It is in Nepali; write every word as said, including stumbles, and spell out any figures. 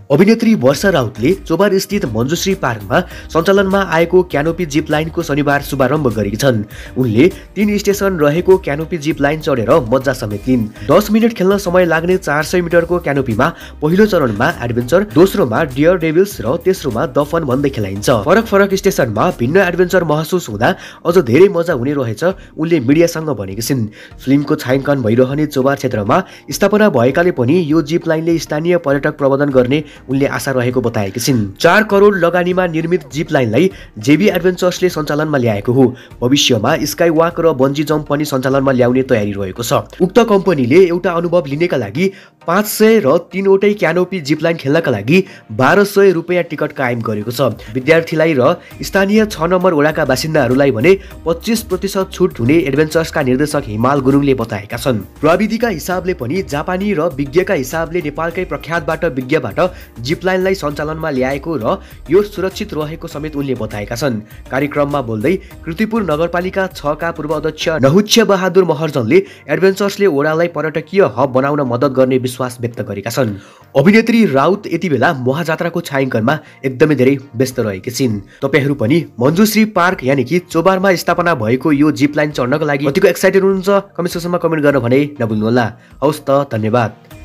अभिनेत्री वर्षा राउतले चोबार स्थित मञ्जुश्री पार्कमा सञ्चालनमा आएको क्यानोपी जिप लाइनको शनिबार शुभारम्भ गरेकी छन्। उनले तीन स्टेसन रहेको क्यानोपी जिप लाइन चढेर मज्जा समेत लिन्। दस मिनट खेल्न समय लाग्ने चार सय मिटरको क्यानोपीमा पहिलो चरणमा एडभेन्चर, दोस्रोमा डियर डेभिल्स र तेस्रोमा द फन भन्दै खेलाइन्छ। फरक फरक स्टेसनमा भिन्न एडभेन्चर महसुस हुँदा अझ धेरै मजा हुने रहेछ उनले मिडियासँग भनेकी छिन्। फिल्मको छायाङ्कन भइरहने चोबार क्षेत्रमा स्थापना भएकाले पनि यो जिप लाइनले स्थानीय पर्यटक प्रबन्धन गर्ने उनले आशा रहेको बताएकी छिन्। चार करोड लगानीमा निर्मित जिप लाइनलाई जेबी एडभेन्चर्सले सञ्चालनमा ल्याएको हो। भविष्यमा स्काई वाक र बन्जी जम्प पनि सञ्चालनमा ल्याउने तयारी रहेको छ। उक्त कम्पनीले एउटा अनुभव लिनेका लागि पाँच सय र तीनवटै क्यानोपी जिप लाइन खेल्नका लागि बाह्र सय रुपियाँ टिकट कायम गरेको छ। विद्यार्थीलाई र स्थानीय छ नम्बर वडाका बासिन्दाहरूलाई भने पच्चिस प्रतिशत छुट हुने एडभेन्चर्सका निर्देशक हिमाल गुरुङले बताएका छन्। प्रविधिका हिसाबले पनि जापानी र विज्ञका हिसाबले नेपालकै प्रख्यातबाट विज्ञबाट जिप लाइनलाई सञ्चालनमा ल्याएको र यो सुरक्षित रहेको समेत उनले बताएका छन्। कार्यक्रममा बोल्दै कृतिपुर नगरपालिका छ का पूर्व अध्यक्ष नहुच्छ बहादुर महर्जनले एडभेन्चर्सले ओडालाई पर्यटकीय हब बनाउन मद्दत गर्ने विश्वास व्यक्त गरेका छन्। अभिनेत्री राउत यति बेला महाजात्राको छायाङ्कनमा एकदमै धेरै व्यस्त रहेकी छिन्। तपाईहरू पनि मञ्जुश्री पार्क यानि कि चोबारमा स्थापना भएको यो जिप लाइन चढ्नको लागि कतिको एक्साइटेड हुनुहुन्छ कमेन्ट सेक्सनमा कमेन्ट गर्न भने नभुल्नुहोला। हवस् त, धन्यवाद।